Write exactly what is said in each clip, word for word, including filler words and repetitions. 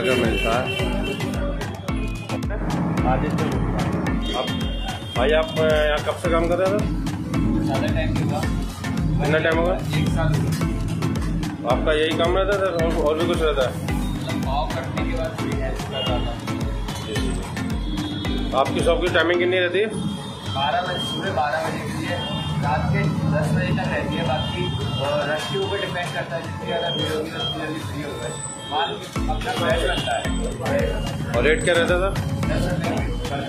का मिलता है। आप भाई आप यहाँ कब से काम कर रहे थे? ज़्यादा टाइम नहीं हुआ। कितना टाइम होगा? एक साल। आपका यही काम रहता है सर और भी कुछ रहता है? मतलब पाव कटने के बाद थोड़ी हेल्प कर रहा था। आपकी शॉप की टाइमिंग कितनी रहती है? बारह बजे सुबह बारह बजे के लिए रात के दस बजे तक रहती है। बाकी रश के ऊपर डिपेंड करता है, जितनी ज़्यादा भीड़ होगी उतनी जल्दी फ्री होगा। माल अपना फ्रेश बनता है। और रेट क्या रहता है सर? दस रुपये।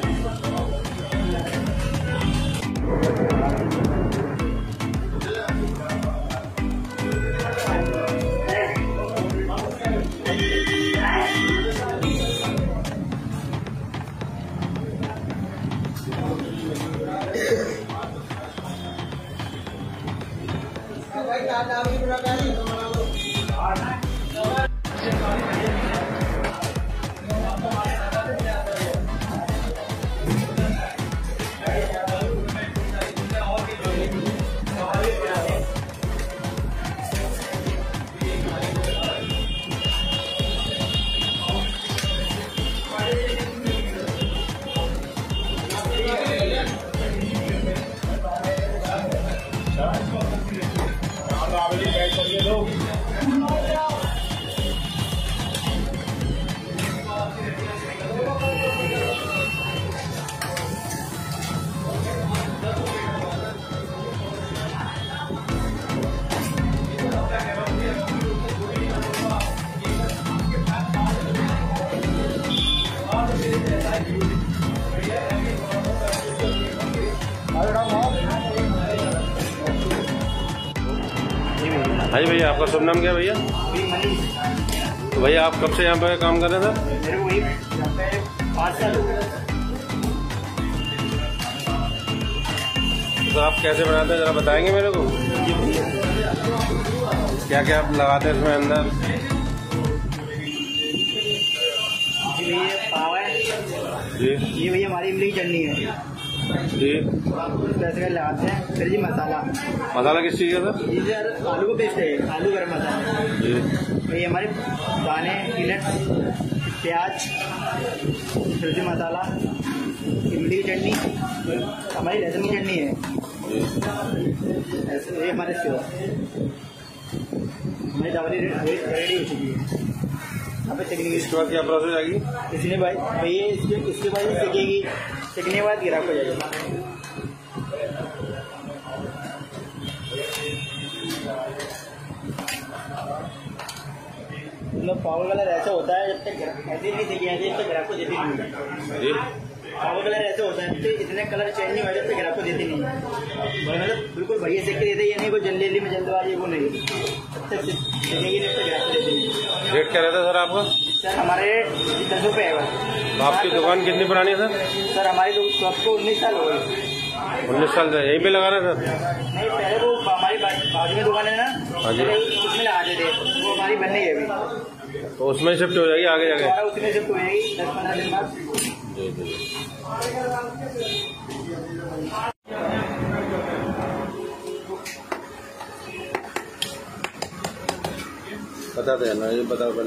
भाई भैया आपका शुभ नाम क्या है भैया? तो भैया आप कब से यहाँ पे काम कर रहे थे? मेरे को वही पाँच साल हो गए। तो आप कैसे बनाते हैं जरा बताएंगे मेरे को? क्या क्या आप लगाते हैं इसमें अंदर? जी भैया पाव है जी। ये भैया हमारी इमली की चटनी है जी। पैसे लगाते हैं। फिर जी मसाला मसाला किस चीज़ का सर? ये सर आलू का पेस्ट है, आलू गरम मसाला। जी। ये हमारे दाने, पीनट्स, प्याज, फिर मसाला, इमली की चटनी, हमारी लहसुन की चटनी है। ऐसे ये हमारे सेवा हमारी दावरी रेडी हो चुकी है। यहाँ पे चटनी इसके बाद क्या प्रोसेस आएगी? इसलिए भाई भैया इसके इसके बाद ये सीखेगी, सीखने के बाद गिराक हो जाएगा। मतलब पावर कलर ऐसा होता है जब तक ऐसे नहीं सीखे ऐसे जब तक ग्राहक को देती नहीं है। पावर कलर ऐसे होता है तो इतने कलर चेंज नहीं हो जब तक ग्राहक को देती नहीं है। मतलब बिल्कुल बढ़िया सीख के देते ये नहीं कोई जल्दी जल्दी में जल्दबाजी वो नहीं, जब तक सीखेगी जब तक ग्राहक को देती नहीं। रेट क्या रहता है सर आपका? सर हमारे दस रुपये है बस। आपकी दुकान कितनी पुरानी है सर? सर हमारी शॉप को उन्नीस साल हो गए। उन्नीस साल से यहीं पे लगा रहे सर? नहीं पहले वो हमारी बाजू में दुकान है ना, उसमें लगाते थे, वो हमारी बन गई अभी। तो उसमें शिफ्ट हो जाएगी आगे जाके? उसमें शिफ्ट हो जाएगी दस पंद्रह दिन बाद। बताते हैं ना, ये बताओ पहले।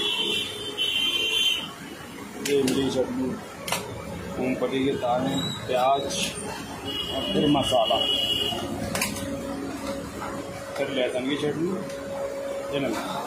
ये इमली चटनी, मूंगफली के दाने, प्याज और फिर मसाला, फिर लहसुन की चटनी, ये नमक।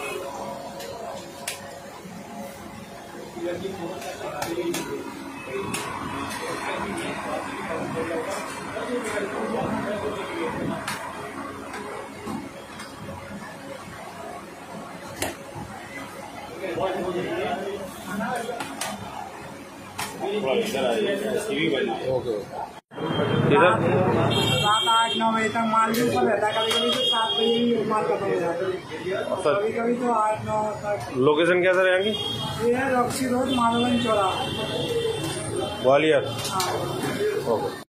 ओके। रात आठ नौ बजे तक माल भी ऊपर रहता है, कभी कभी तो सात बजे ही माल खत्म हो जाता है, कभी कभी तो आठ नौ तक। लोकेशन क्या सर यहाँ की? ये है रॉक्सी रोड, मालवंत चौराहा, ग्वालियर। हाँ। ओके।